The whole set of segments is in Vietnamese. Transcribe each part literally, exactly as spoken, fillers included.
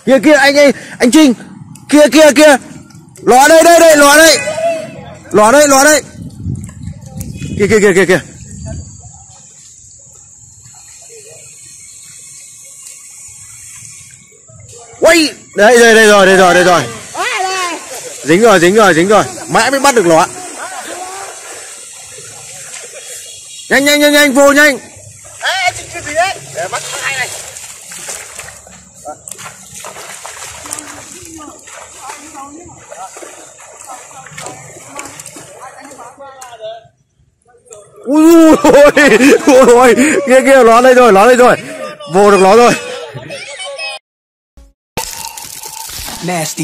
Kia kia anh ơi, anh Trinh. Kia kia kia. Ló đây đây đây, ló đây. Ló đây, ló đây. Kia kia kia kia kia. Quay. Đây đây đây rồi, đây rồi, đây rồi. Dính rồi, dính rồi, dính rồi. Mãi mới bắt được ló. Nhanh nhanh nhanh nhanh, vô nhanh. Ê, anh Trinh gì đấy? Để bắt hai này. Ui ôi, ui ôi, kia kia, nó đây rồi, nó đây rồi. Vô được nó rồi. Nasty.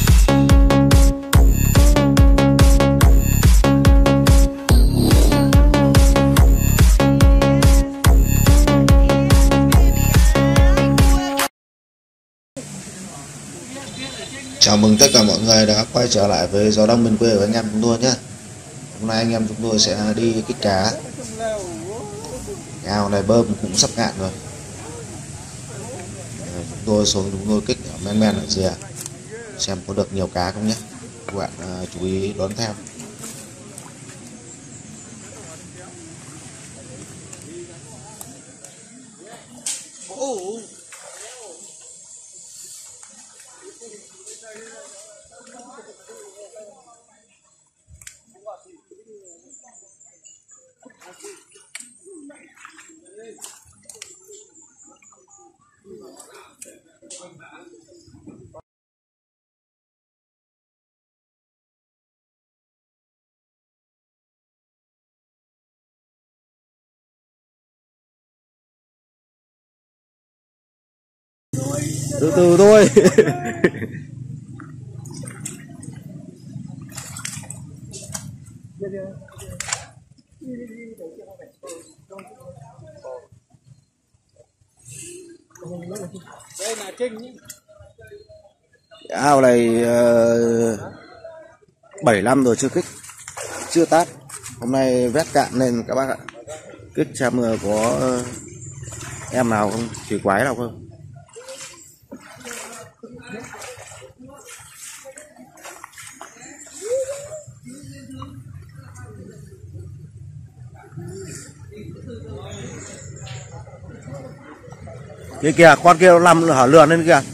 Chào mừng tất cả mọi người đã quay trở lại với Gió Đông Miền Quê của anh em chúng tôi nhé. Hôm nay anh em chúng tôi sẽ đi kích cá. Cái ao này bơm cũng sắp cạn rồi. Chúng tôi xuống chúng tôi kích ở men men ở rìa, xem có được nhiều cá không nhé. Các bạn uh, chú ý đón theo. Từ từ thôi. Đây là Trinh nhé. Cái ao này uh, bảy năm rồi chưa kích, chưa tát. Hôm nay vét cạn nên các bác ạ. Kích xem uh, có uh, em nào không, chỉ quái nào không. Kia kìa, con kia nó nằm hở lườn lên kìa.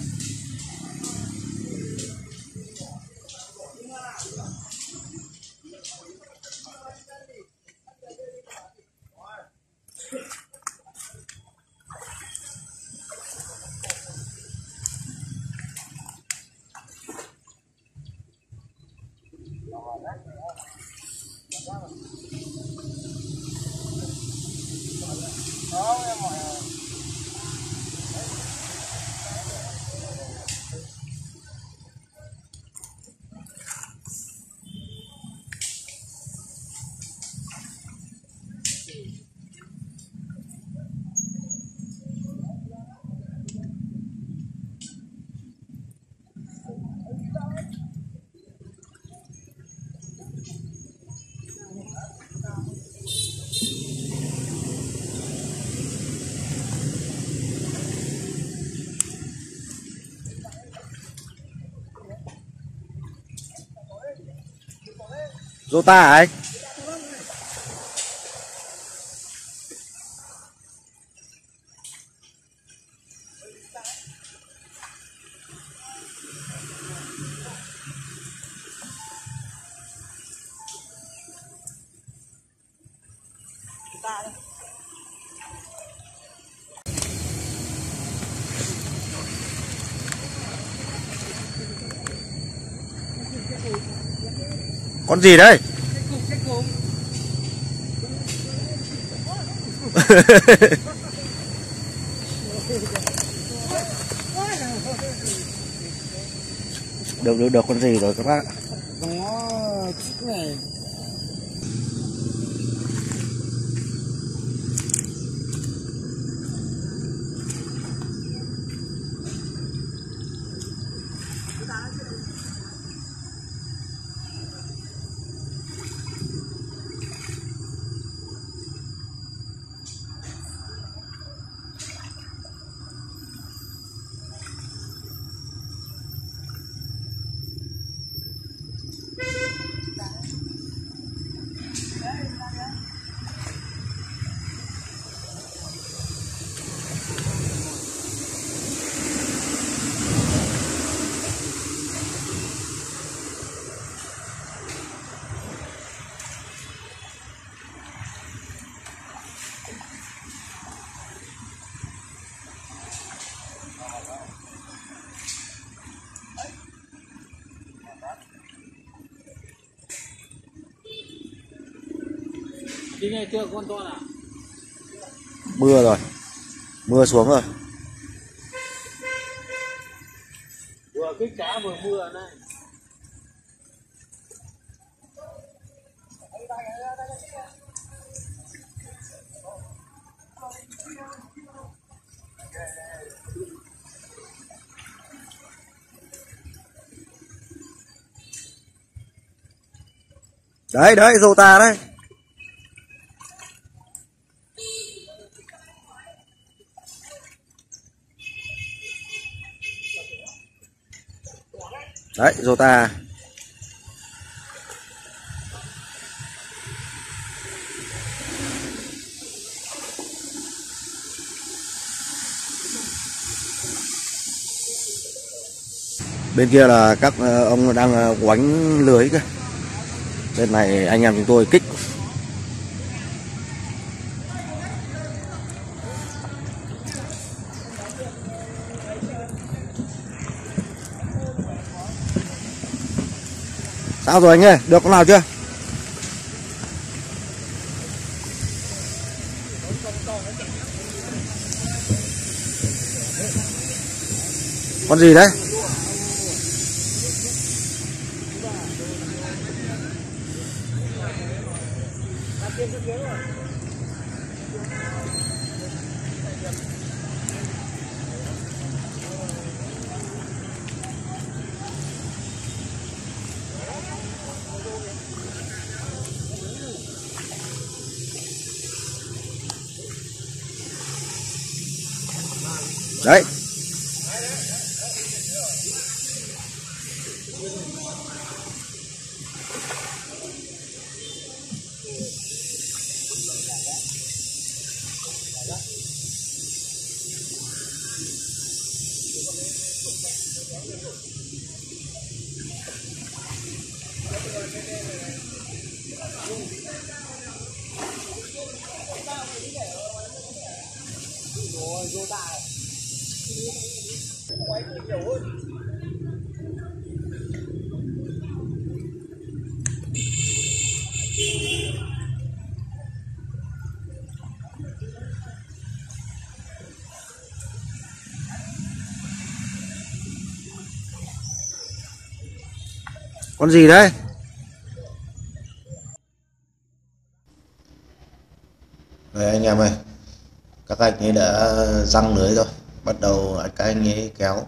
Rota hả anh? Con gì đấy? Được được được con gì rồi các bác. Nó này. Chính này chưa con to nào. Mưa rồi, mưa xuống rồi. Vừa kích cá vừa mưa này. Đấy đấy, rô ta đấy. Đấy, rô ta. Bên kia là các ông đang quánh lưới kìa. Bên này anh em chúng tôi kích. Sao rồi anh ơi, được con nào chưa? Con gì đấy? Đấy. Con gì đấy? Đấy anh em ơi, các anh ấy đã răng lưới rồi, bắt đầu các anh ấy kéo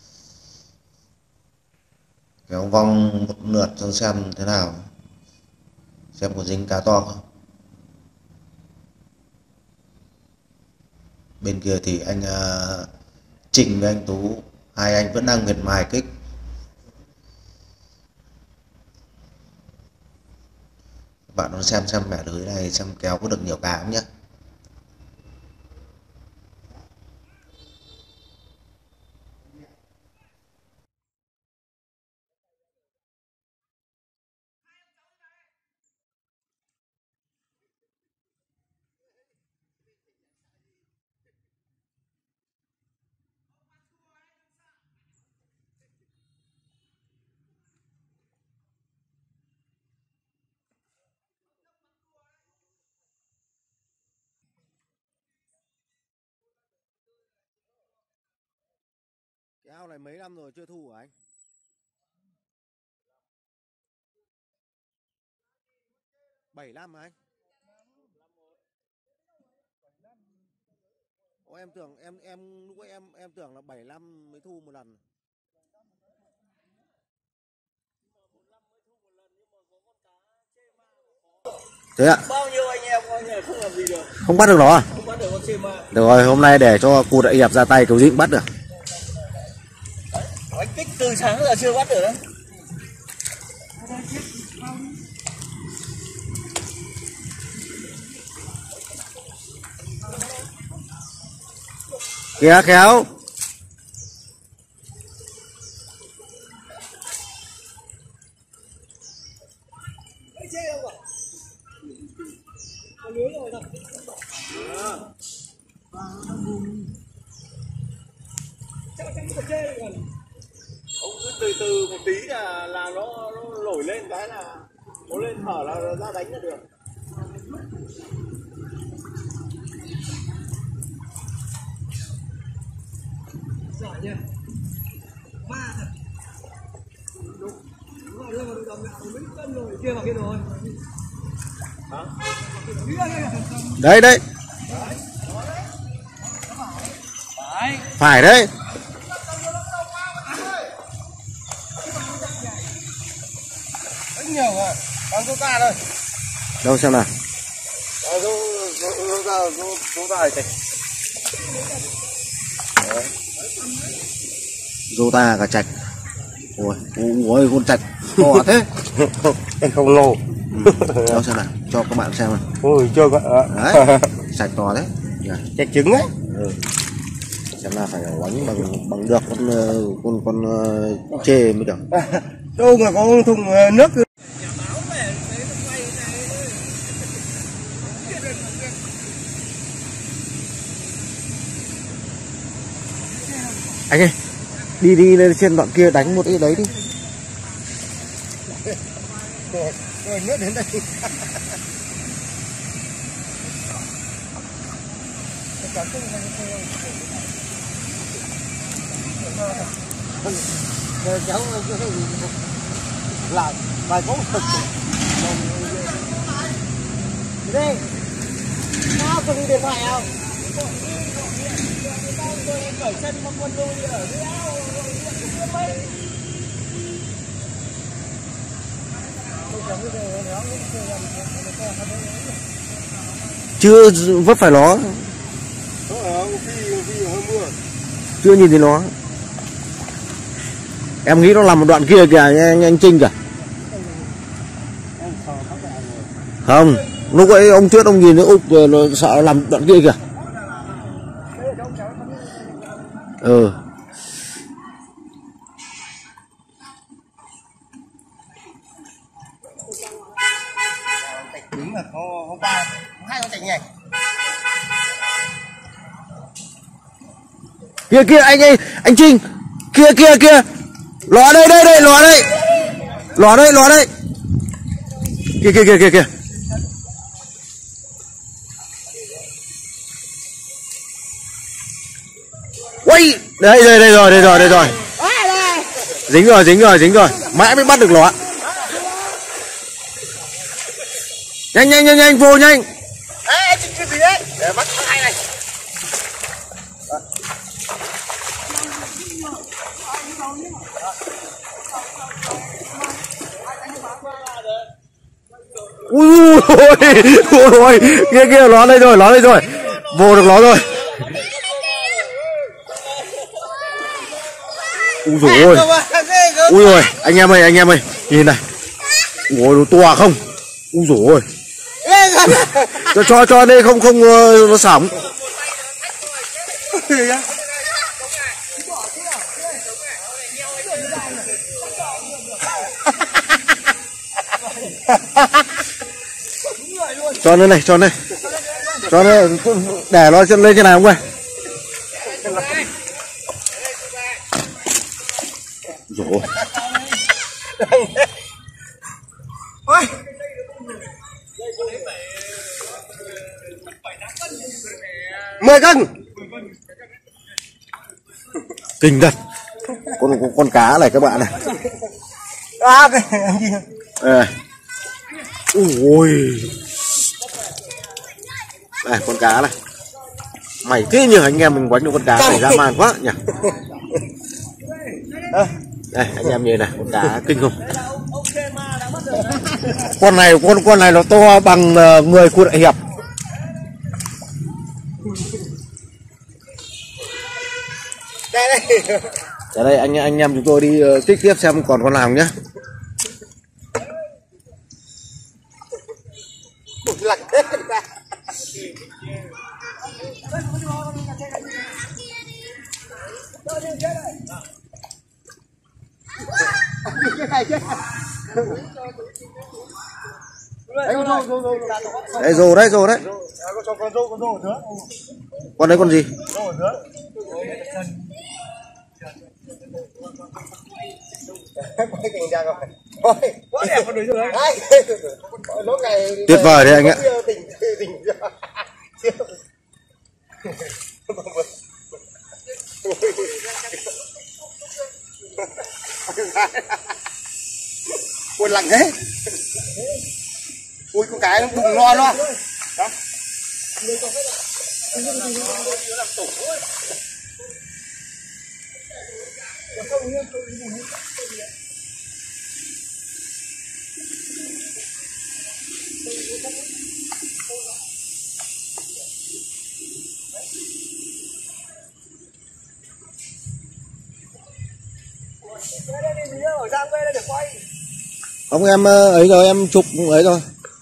kéo vong một lượt cho xem thế nào, xem có dính cá to không. Bên kia thì anh uh, Trịnh với anh Tú, hai anh vẫn đang miệt mài kích. Bạn nó xem xem mẻ lưới này xem kéo có được nhiều cá không nhé. Cái ao này mấy năm rồi chưa thu hả anh? bảy năm hả anh? Ô, em tưởng em em lúc ấy em em tưởng là bảy năm mới thu một lần. Thế ạ? Bao nhiêu anh em coi như là không làm gì được. Không bắt được nó à? Không bắt được con chim mà. Được rồi, hôm nay để cho cụ đại hiệp ra tay cầu gì cũng bắt được. Anh kích từ sáng giờ chưa bắt được đấy. Kìa khéo. Ông cứ từ từ một tí là là nó, nó nổi lên cái là nó lên thở là ra đánh là được. Đấy đấy. Phải đấy. Nhiều à, bán số ta thôi. Đâu xem nào. Số số số ta số số ta này. Rota cả trạch. Ôi, ôi con trạch to thế. Anh không lồ. Đâu xem nào, cho các bạn xem nào. Ôi chưa có. Đấy, trạch to đấy. Trạch trứng ấy. Ừ. Xem là phải đánh bằng bằng được con con con uh, chê mới được. Đâu mà có thùng nước. Anh ơi, đi đi lên trên đoạn kia đánh một cái đấy đi. Rồi nước đến đây. Cháu làm bài có thực đây sao có đi điện thoại không? Cởi chân con quân đôi ở dưới áo chưa vấp phải nó, chưa nhìn thấy nó. Em nghĩ nó nằm một đoạn kia kìa anh, anh Trinh kìa. Không, lúc ấy ông trước ông nhìn thấy ục nó sợ làm đoạn kia kìa. Ừ. đúng là có có ba hai con chạch nhảy. Kia kia anh ơi, anh Trinh. Kia kia kia. Ló đây đây đây, ló đây. Ló đây, ló đây. Kia kia kia kia kia. Ui, đây đây đây rồi, đây rồi, đây rồi. Dính rồi, dính rồi, dính rồi. Mãi mới bắt được ló. Nhanh nhanh nhanh nhanh vô nhanh. Ê, anh Trinh cái gì đấy? Để bắt hai này. Ui ôi ôi kia kia nó đây rồi, nó đây rồi, vô được nó rồi. Ui dồi ôi, ui rồi anh em ơi, anh em ơi nhìn này, ui nó to không, ui dồi ôi, cho cho cho đây không không uh, nó sỏng. Cho lên này, cho lên, cho lên, để nó lên trên này không ơi. Rồi. mười cân. Kinh thật. Con con, con cá này các bạn này. À cái anh gì? À. Ui. Này con cá này. Mày thế nhờ anh em mình quánh được con cá này dã man quá nhỉ. Đây anh em nhìn này, con cá kinh không? Con này con con này nó to bằng người khu đại hiệp. Đây đây. Ở đây anh anh em chúng tôi đi uh, kích tiếp xem còn con nào nhá. Đây rồ đấy, rồ đấy. Con đấy con gì? Tuyệt vời đấy anh ạ. Ui lạnh thế. Ui con cái nó bùng lo lo. Đó. Không em ấy rồi em chụp ấy rồi.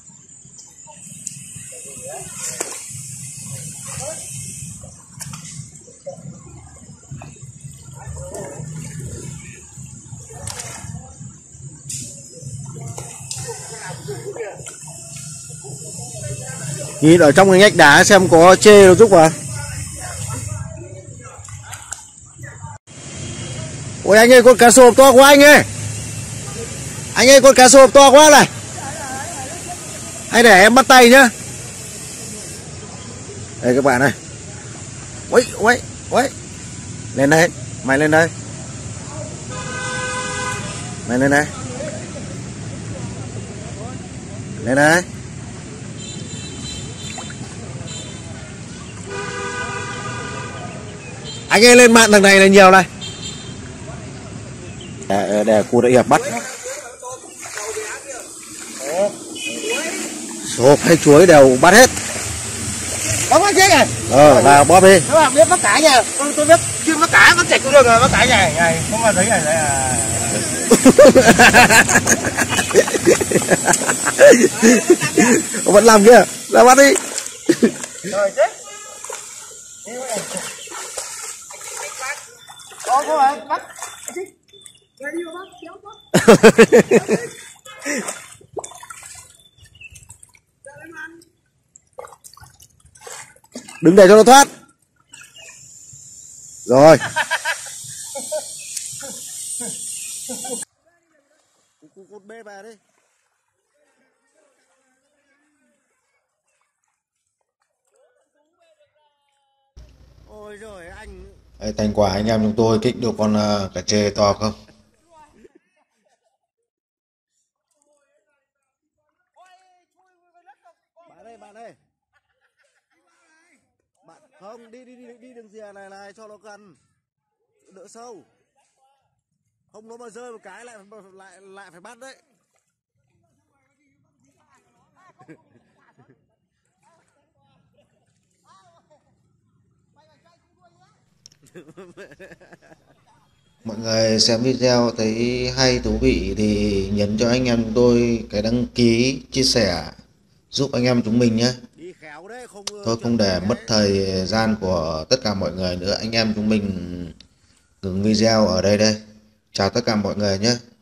Nhìn ở trong cái ngách đá xem có chê nó giúp vào. Ôi anh ơi con cá sộp to quá anh ơi. Anh ơi con cá sộp to quá này. Anh để em bắt tay nhá. Đây các bạn này. Ôi ôi ôi. Lên đây, mày lên đây. Mày lên đây. Lên đây. Anh ơi lên mạng thằng này là nhiều này. Để, để cô đã hiệp bắt. Sộp hay chuối đều bắt hết. Bóng anh chết này. Ờ là bóp đi. Các bạn biết bắt cá nha. Tôi, tôi biết chuyên bắt cá, bắt chạch cũng được rồi, bắt cá này này. Không mà thấy này đây là. Vẫn làm kia, ra bắt đi. Rồi chết. Có có phải bắt. Rồi đi vào bắt, kéo bắt. Đừng để cho nó thoát. Rồi. Cút bê về đi. Ôi giời anh. Đây, thành quả anh em chúng tôi kích được con uh, cá chê to không? Bạn ơi, bạn ơi. Bạn không đi đi đi đi đường rìa này này cho nó gần. Đỡ sâu. Không nó mà rơi một cái lại lại lại phải bắt đấy. Mọi người xem video thấy hay thú vị thì nhấn cho anh em chúng tôi cái đăng ký, chia sẻ giúp anh em chúng mình nhé. Thôi không để mất thời gian của tất cả mọi người nữa, anh em chúng mình ngừng video ở đây đây. Chào tất cả mọi người nhé.